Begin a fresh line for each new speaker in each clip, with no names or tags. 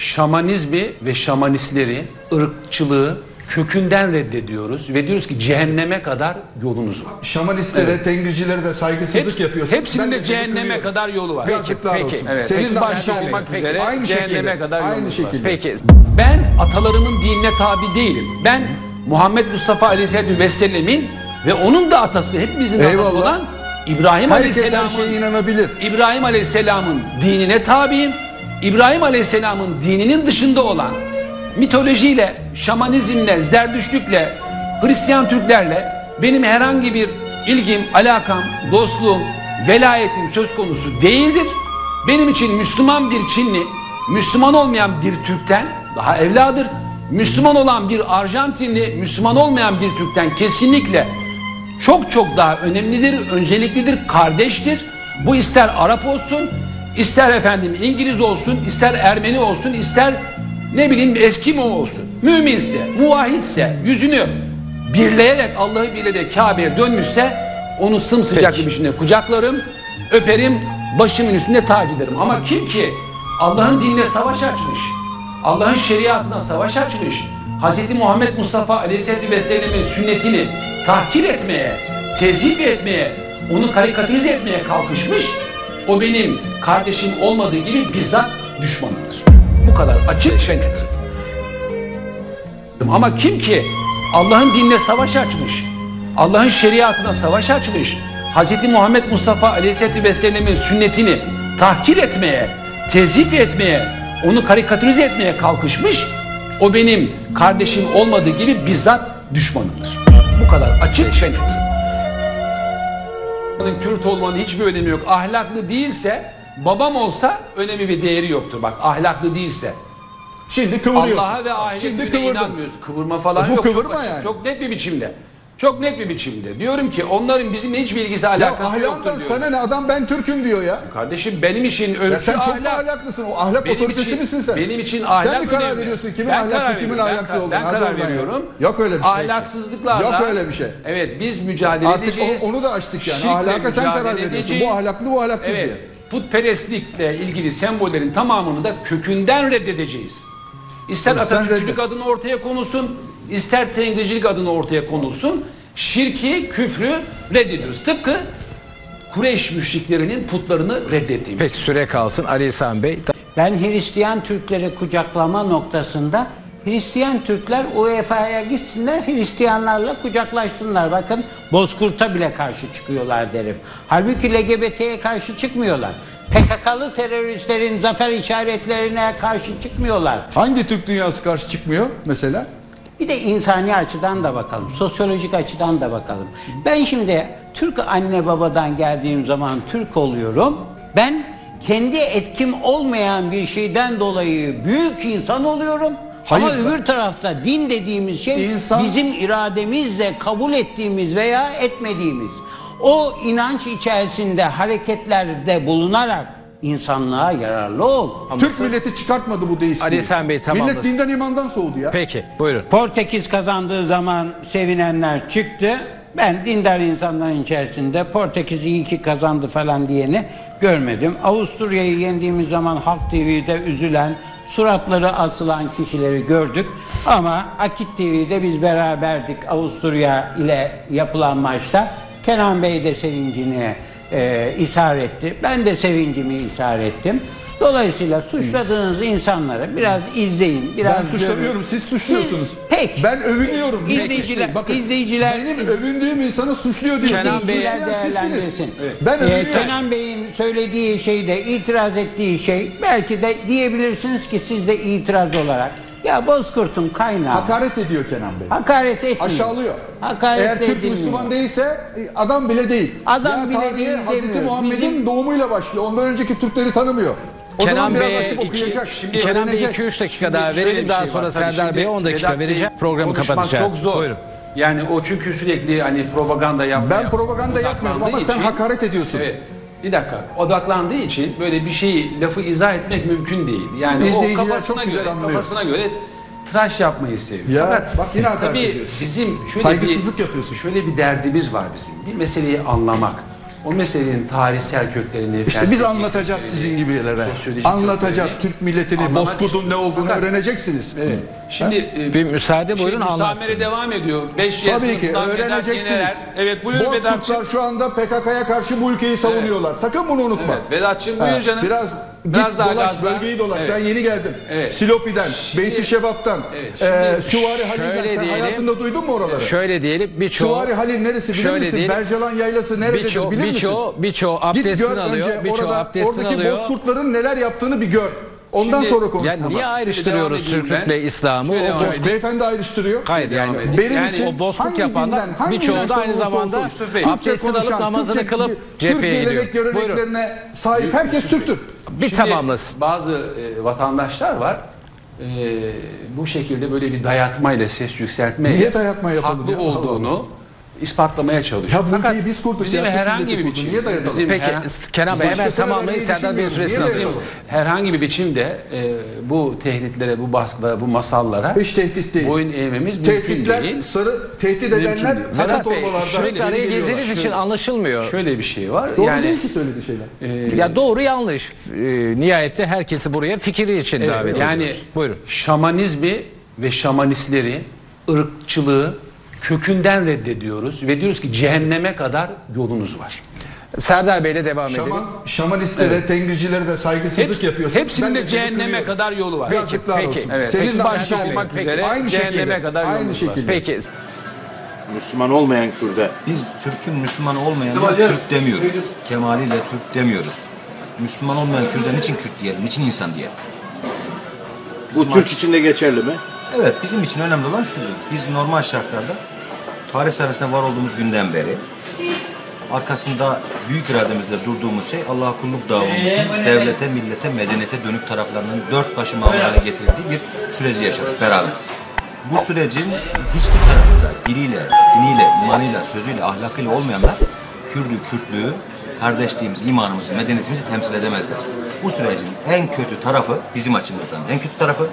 şamanizmi ve şamanistleri, ırkçılığı kökünden reddediyoruz ve diyoruz ki cehenneme kadar yolunuz var.
Şamanistlere, tengircilere de saygısızlık yapıyorsun.
Hepsinin de cehenneme kadar yolu var.
Peki.
Evet. Siz başta olmak üzere
aynı
cehenneme kadar
aynı
yolunuz var.
şekilde.
Peki. Ben atalarımın dinine tabi değilim. Ben Muhammed Mustafa Aleyhisselatü Vesselam'ın ve onun da atası, hepimizin atası olan İbrahim Aleyhisselam'ın dinine tabiyim. İbrahim Aleyhisselam'ın dininin dışında olan mitolojiyle, şamanizmle, zerdüştlükle, Hristiyan Türklerle benim herhangi bir ilgim, alakam, dostluğum, velayetim söz konusu değildir. Benim için Müslüman bir Çinli, Müslüman olmayan bir Türk'ten daha evladır. Müslüman olan bir Arjantinli, Müslüman olmayan bir Türk'ten kesinlikle çok çok daha önemlidir, önceliklidir, kardeştir. Bu ister Arap olsun, ister efendim İngiliz olsun, ister Ermeni olsun, ister ne bileyim Eskimo olsun. Müminse, muvahhidse, yüzünü birleyerek, Allah'ı birleyerek Kabe'ye dönmüşse onu sımsıcak bir biçimde kucaklarım, öperim, başımın üstünde tac ederim. Ama kim ki Allah'ın dinine savaş açmış, Allah'ın şeriatına savaş açmış, Hz. Muhammed Mustafa Aleyhisselatü Vesselam'ın sünnetini tahkir etmeye, tezif etmeye, onu karikatürize etmeye kalkışmış, o benim kardeşim olmadığı gibi bizzat düşmanımdır. Bu kadar açık ve net. Ama kim ki Allah'ın dinine savaş açmış, Allah'ın şeriatına savaş açmış, Hz. Muhammed Mustafa Aleyhisselatü Vesselam'ın sünnetini tahkir etmeye, tezif etmeye, onu karikatürize etmeye kalkışmış, o benim kardeşim olmadığı gibi bizzat düşmanımdır. Bu kadar açık ve net. Kürt olmanın hiçbir önemi yok. Ahlaklı değilse, babam olsa önemi ve değeri yoktur. Bak, ahlaklı değilse.
Şimdi kıvırıyorsun.
Allah'a ve ahirete inanmıyorsun. Kıvırma falan yok.
Kıvırma
çok
yani.
Çok net bir biçimde. Çok net bir biçimde. Diyorum ki onların bizimle hiçbir ilgisi alakası yoktur diyorum.
Sana ne, adam ben Türk'üm diyor ya.
Kardeşim benim için ölçü
sen
ahlak.
çok mu ahlaklısın? O ahlak otoritesi misin sen?
Benim için ahlak
sen mi karar
önemli.
veriyorsun kimin ahlaklı kimin ahlaksız olduğunu?
Ben karar veriyorum.
Yok öyle bir şey.
Ahlaksızlıklarla.
Yok öyle bir şey.
Evet, biz mücadele edeceğiz.
Artık onu da açtık yani.
Şirkle
Ahlaka sen karar veriyorsun.
edeceğiz.
Bu ahlaklı bu ahlaksız
evet,
diye.
Putperestlikle ilgili sembollerin tamamını da kökünden reddedeceğiz. İster Atatürkçülük adına ortaya konulsun, ister Tengricilik adına ortaya konulsun, şirki, küfrü reddediyoruz. Tıpkı Kureyş müşriklerinin putlarını reddettiğimiz.
Peki, süre kalsın Ali İhsan Bey.
Ben Hristiyan Türkleri kucaklama noktasında Hristiyan Türkler UEFA'ya gitsinler, Hristiyanlarla kucaklaşsınlar. Bakın, Bozkurt'a bile karşı çıkıyorlar derim. Halbuki LGBT'ye karşı çıkmıyorlar. PKK'lı teröristlerin zafer işaretlerine karşı çıkmıyorlar.
Hangi Türk dünyası karşı çıkmıyor mesela?
Bir de insani açıdan da bakalım, sosyolojik açıdan da bakalım. Ben şimdi Türk anne babadan geldiğim zaman Türk oluyorum. Ben kendi etkim olmayan bir şeyden dolayı büyük insan oluyorum.
Hayır,
ama öbür tarafta din dediğimiz şey bizim irademizle kabul ettiğimiz veya etmediğimiz. O inanç içerisinde hareketlerde bulunarak insanlığa yararlı ol.
Türk milleti çıkartmadı bu deistliği.
Ali İhsan Bey tamamlasın.
Millet dinden imandan soğudu ya.
Peki, buyurun.
Portekiz kazandığı zaman sevinenler çıktı. Ben dindar insanların içerisinde Portekiz iyi ki kazandı falan diyeni görmedim. Avusturya'yı yendiğimiz zaman Halk TV'de üzülen, suratları asılan kişileri gördük. Ama Akit TV'de biz beraberdik Avusturya ile yapılan maçta. Kenan Bey de sevincini ishar etti. Ben de sevincimi ishar ettim. Dolayısıyla suçladığınız insanları biraz izleyin. Biraz
ben suçlamıyorum, siz suçluyorsunuz.
Peki.
Ben övünüyorum.
İzleyiciler
benim övündüğüm insanı suçluyor diyorsunuz.
Kenan Bey değerlendirsin.
Evet. Ben övünüyorum.
Kenan Bey'in söylediği şeyde, itiraz ettiği şey, belki de diyebilirsiniz ki siz de itiraz olarak, ya Bozkurt'un kaynağı.
Hakaret ediyor Kenan Bey.
Hakaret etmiyor.
Aşağılıyor.
Hakaret
Eğer Türk
edilmiyor.
Müslüman değilse adam bile değil.
Adam bile
tarihi
değil
Hazreti
demiyorum.
Muhammed'in doğumuyla başlıyor. Ondan önceki Türkleri tanımıyor. O
Kenan
zaman biraz
Bey'e
açıp okuyacak.
Kenan Bey'e 2-3 dakika daha verelim. Daha sonra Serdar Bey'e 10 dakika vereceğim. Programı kapatacağız.
Çok zor. Buyurun. Yani o çünkü sürekli hani propaganda yapmıyor.
Ben propaganda yapmıyorum ama sen hakaret ediyorsun.
Evet. Bir dakika. Odaklandığı için böyle bir şeyi, lafı izah etmek mümkün değil. Yani o kafasına göre tıraş yapmayı seviyor.
Ya,
fakat
bak yine hakaret
tabii
ediyorsun.
bizim şöyle
saygısızlık yapıyorsun.
Şöyle bir derdimiz var bizim. Bir meseleyi anlamak, o meselenin tarihsel köklerini,
İşte biz
felsefi
anlatacağız
köklerini,
sizin gibilere.
sosyolojik
Anlatacağız.
köklerini
Türk milletini,
anlamak
Bozkurt'un ne
istiyorum.
olduğunu
Fakat-
öğreneceksiniz.
Evet. Şimdi
Bir müsaade buyurun,
müsamere
anlatsın.
devam ediyor. 5
Tabii ki öğreneceksiniz.
Evet, buyur
Bozkurtlar
Vedat'cığım.
şu anda PKK'ya karşı bu ülkeyi savunuyorlar. Sakın bunu unutma.
Evet, Vedat'cığım buyur canım.
Biraz git
daha
dolaş,
gazla.
bölgeyi dolaş.
Evet.
Ben yeni geldim.
Evet.
Silopi'den, Beyti Şebap'tan,
Evet,
Süvari Halil'den.
şöyle
Sen
diyelim.
hayatında duydun mu oraları?
Şöyle diyelim, birçoğu
Süvari Halil neresi bilir
şöyle
misin?
diyelim,
Bercalan Yaylası nerededir bilir misin?
birçoğu
Git
abdestini
gör
alıyor,
önce
birçoğu
orada,
abdestini
oradaki
alıyor.
Bozkurtların neler yaptığını bir gör. Ondan
Şimdi-
sonra konuş.
Ya niye ayrıştırıyoruz
Şöyle devam edeyim
Türklükle
ben.
İslam'ı?
Şöyle
O
devam edeyim.
Beyefendi ayrıştırıyor.
Hayır yani
edeyim.
Benim
Yani
için
o bozkurt
hangi
yapanlar
dinden, hangi
birçoğu da
inançtan
aynı
olursa
zamanda
olsun,
Yusuf Bey,
Türkçe
abdestini alıp
konuşan,
namazını
Türkçe-
kılıp
Türk
cepheye gidiyor.
gelenek göreneklerine sahip herkes Türktür.
Bir
Şimdi
tamamlasın.
Bazı vatandaşlar var. Bu şekilde böyle bir dayatmayla, ses yükseltmeyle
Niye dayatma yapalım
haklı
ya?
olduğunu ispatlamaya çalışıyor.
Ya bu ülkeyi biz kurduk
bizim
ya, Türk
herhangi
milleti
bir
kurdu.
biçimde,
Niye dayatalım?
bizim
Peki Kenan Bey hemen
Başkasına
tamamlayın,
vermeyi
Serdar Bey'in
düşünmüyoruz.
süresini
Niye
alıyoruz.
herhangi bir biçimde bu tehditlere, bu baskılara, bu masallara
Hiç tehdit değil.
boyun eğmemiz mümkün
Tehditler,
değil.
tehdit edenler
değil.
haber
Vedat Bey,
torbalarda
sürekli
geri
araya
geliyorlar.
girdiğiniz için anlaşılmıyor.
Şöyle bir şey var.
Doğru
yani
değil ki söylediği şeyler.
Ya doğru yanlış. Nihayette herkesi buraya fikri için davet
yani
ediyoruz. Buyurun.
şamanizmi ve şamanistleri, ırkçılığı kökünden reddediyoruz ve diyoruz ki cehenneme kadar yolunuz var.
Serdar Bey'le devam edelim.
Şamanistlere, tengricilere de saygısızlık yapıyorsun.
Hepsinin
Ben
de
seni
cehenneme
kınıyorum.
kadar yolu var.
Yazıklar
peki.
olsun.
Evet.
Sevgili
Siz başta
Serdar Bey,
olmak
peki,
üzere
aynı
cehenneme
şekilde,
kadar
aynı
yolunuz var.
şekilde.
Peki.
Müslüman olmayan Kürt'e biz Türk'ün Müslüman olmayanına Türk demiyoruz. Kemaliyle Türk demiyoruz. Müslüman olmayan Kürt'e niçin Kürt diyelim, niçin insan diyelim?
Bu Türk için de geçerli mi?
Evet, bizim için önemli olan şudur. Biz normal şartlarda tarih sahnesinde var olduğumuz günden beri arkasında büyük irademizle durduğumuz şey Allah'a kulluk davamızın devlete, millete, medeniyete dönük taraflarının dört başı mamur hale getirdiği bir süreci yaşadık beraber. Bu sürecin hiçbir tarafında diliyle, diniyle, imanıyla, sözüyle, ahlakıyla olmayanlar Kürdü, Kürtlüğü, kardeşliğimizi, imanımızı, medeniyetimizi temsil edemezler. Bu sürecin en kötü tarafı, bizim açımızdan en kötü tarafı,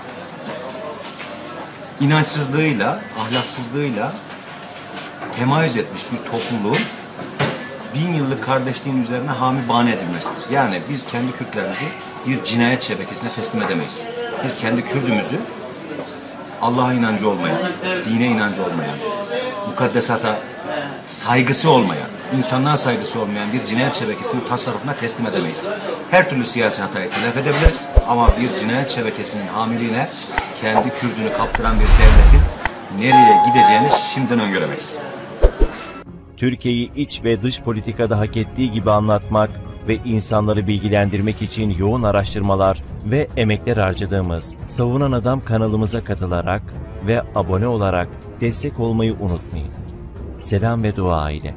inançsızlığıyla, ahlaksızlığıyla temayüz etmiş bir topluluğun 1000 yıllık kardeşliğin üzerine hami bane edilmesidir. Yani biz kendi Kürtlerimizi bir cinayet şebekesine teslim edemeyiz. Biz kendi Kürdümüzü Allah'a inancı olmayan, dine inancı olmayan, mukaddesata saygısı olmayan, insanlığa saygısı olmayan bir cinayet şebekesinin tasarrufuna teslim edemeyiz. Her türlü siyasi hatayı telafi edebiliriz ama bir cinayet şebekesinin hamiliğine kendi Kürdünü kaptıran bir devletin nereye gideceğini şimdiden öngöremeyiz.
Türkiye'yi iç ve dış politikada hak ettiği gibi anlatmak ve insanları bilgilendirmek için yoğun araştırmalar ve emekler harcadığımız Savunan Adam kanalımıza katılarak ve abone olarak destek olmayı unutmayın. Selam ve dua ile.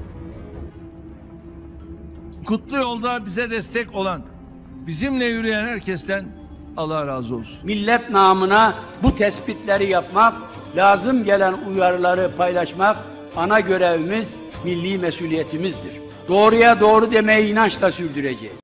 Kutlu yolda bize destek olan, bizimle yürüyen herkesten Allah razı olsun.
Millet namına bu tespitleri yapmak, lazım gelen uyarıları paylaşmak ana görevimiz, milli mesuliyetimizdir. Doğruya doğru demeyi inançla sürdüreceğiz.